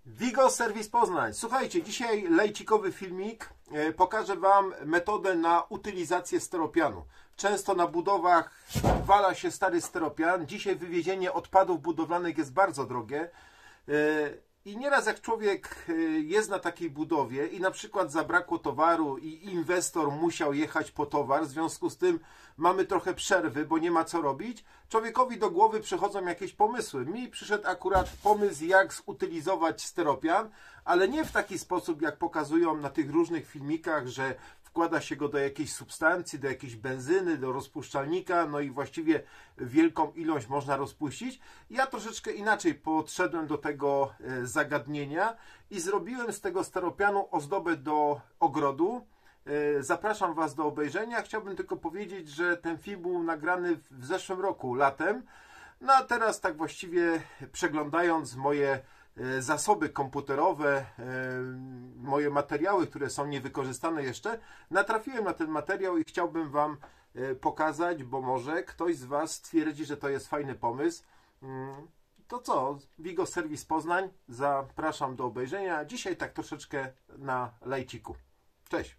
Vigo Serwis Poznań. Słuchajcie, dzisiaj lejcikowy filmik. Pokażę Wam metodę na utylizację steropianu. Często na budowach wala się stary steropian. Dzisiaj wywiezienie odpadów budowlanych jest bardzo drogie. I nieraz jak człowiek jest na takiej budowie i na przykład zabrakło towaru i inwestor musiał jechać po towar, w związku z tym mamy trochę przerwy, bo nie ma co robić, człowiekowi do głowy przychodzą jakieś pomysły. Mi przyszedł akurat pomysł, jak zutylizować steropian, ale nie w taki sposób, jak pokazują na tych różnych filmikach, że wkłada się go do jakiejś substancji, do jakiejś benzyny, do rozpuszczalnika, no i właściwie wielką ilość można rozpuścić. Ja troszeczkę inaczej podszedłem do tego zagadnienia i zrobiłem z tego steropianu ozdobę do ogrodu. Zapraszam Was do obejrzenia. Chciałbym tylko powiedzieć, że ten film był nagrany w zeszłym roku, latem. No a teraz tak właściwie przeglądając moje zasoby komputerowe, moje materiały, które są niewykorzystane jeszcze, natrafiłem na ten materiał i chciałbym Wam pokazać, bo może ktoś z Was stwierdzi, że to jest fajny pomysł. To co? Vigo Serwis Poznań. Zapraszam do obejrzenia. Dzisiaj tak troszeczkę na lejciku. Cześć!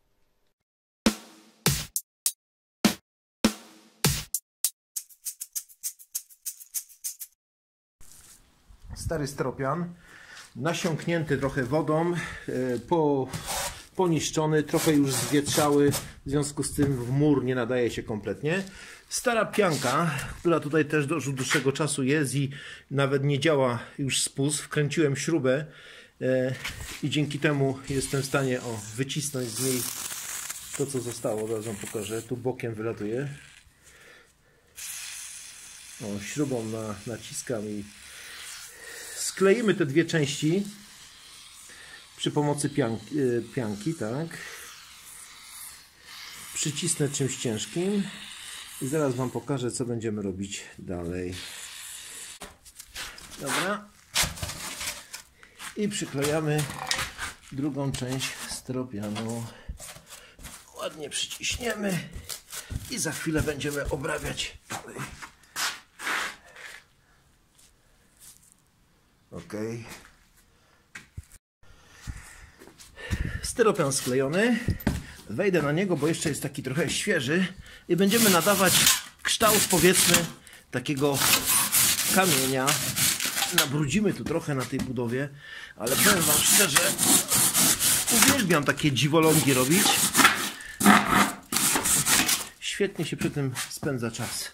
Stary steropian, nasiąknięty trochę wodą, poniszczony, trochę już zwietrzały, w związku z tym w mur nie nadaje się kompletnie. Stara pianka, która tutaj też do dłuższego czasu jest i nawet nie działa już spust. Wkręciłem śrubę i dzięki temu jestem w stanie wycisnąć z niej to, co zostało. Zaraz Wam pokażę. Tu bokiem wylatuje. Śrubą naciskam i skleimy te dwie części przy pomocy pianki, tak. Przycisnę czymś ciężkim i zaraz Wam pokażę, co będziemy robić dalej. Dobra. I przyklejamy drugą część steropianu. Ładnie przyciśniemy i za chwilę będziemy obrabiać dalej. Ok. Steropian sklejony. Wejdę na niego, bo jeszcze jest taki trochę świeży i będziemy nadawać kształt, powiedzmy, takiego kamienia. Nabrudzimy tu trochę na tej budowie, ale powiem Wam szczerze, uwielbiam takie dziwolągi robić. Świetnie się przy tym spędza czas.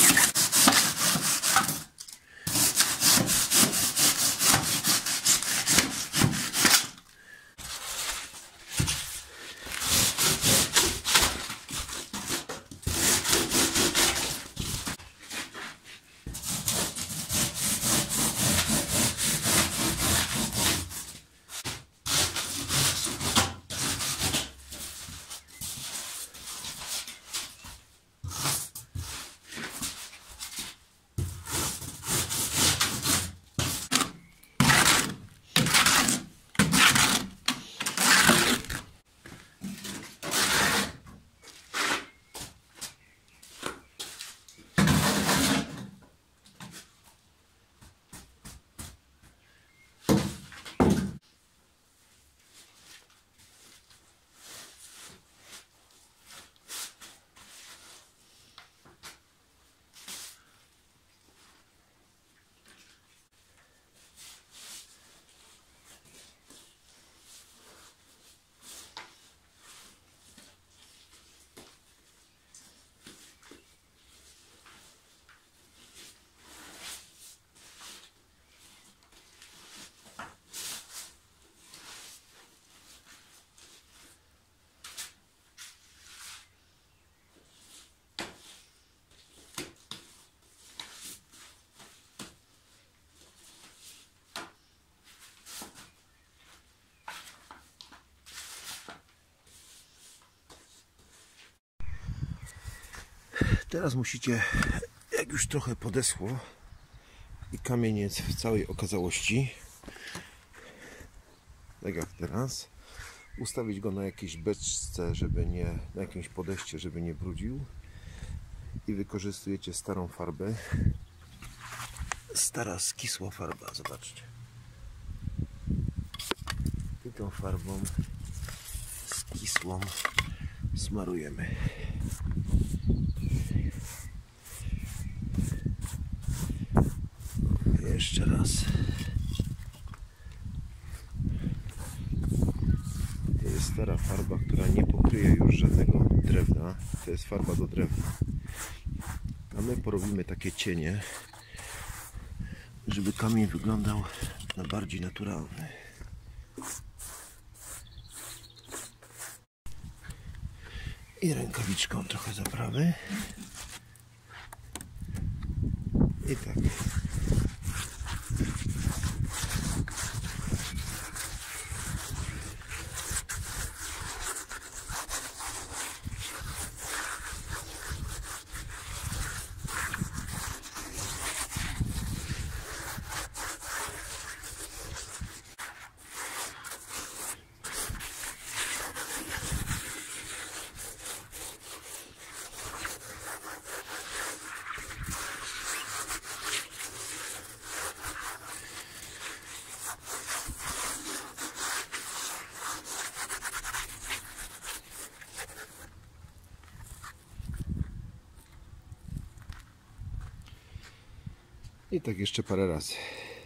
Teraz musicie, jak już trochę podeschło i kamień jest w całej okazałości, tak jak teraz, ustawić go na jakiejś beczce, żeby nie, na jakimś podejście, żeby nie brudził, i wykorzystujecie starą farbę. Stara skisła farba, zobaczcie. I tą farbą skisłą smarujemy. Jeszcze raz. To jest stara farba, która nie pokryje już żadnego drewna. To jest farba do drewna. A my porobimy takie cienie, żeby kamień wyglądał na bardziej naturalny. I rękawiczką trochę zaprawy. I tak. I tak jeszcze parę razy.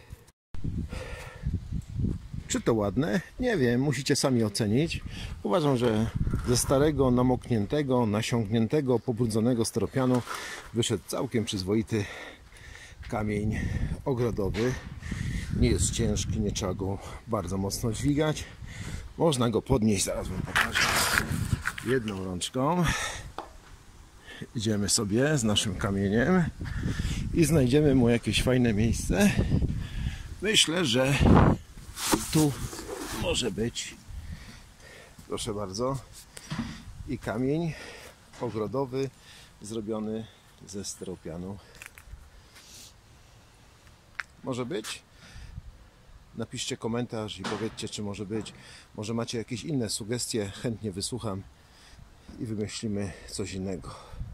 Czy to ładne? Nie wiem, musicie sami ocenić. Uważam, że ze starego, namokniętego, nasiągniętego, pobrudzonego styropianu wyszedł całkiem przyzwoity kamień ogrodowy. Nie jest ciężki, nie trzeba go bardzo mocno dźwigać. Można go podnieść, zaraz wam pokażę. Jedną rączką. Idziemy sobie z naszym kamieniem i znajdziemy mu jakieś fajne miejsce. Myślę, że tu może być, proszę bardzo, i kamień ogrodowy zrobiony ze styropianu. Może być? Napiszcie komentarz i powiedzcie, czy może być. Może macie jakieś inne sugestie, chętnie wysłucham i wymyślimy coś innego.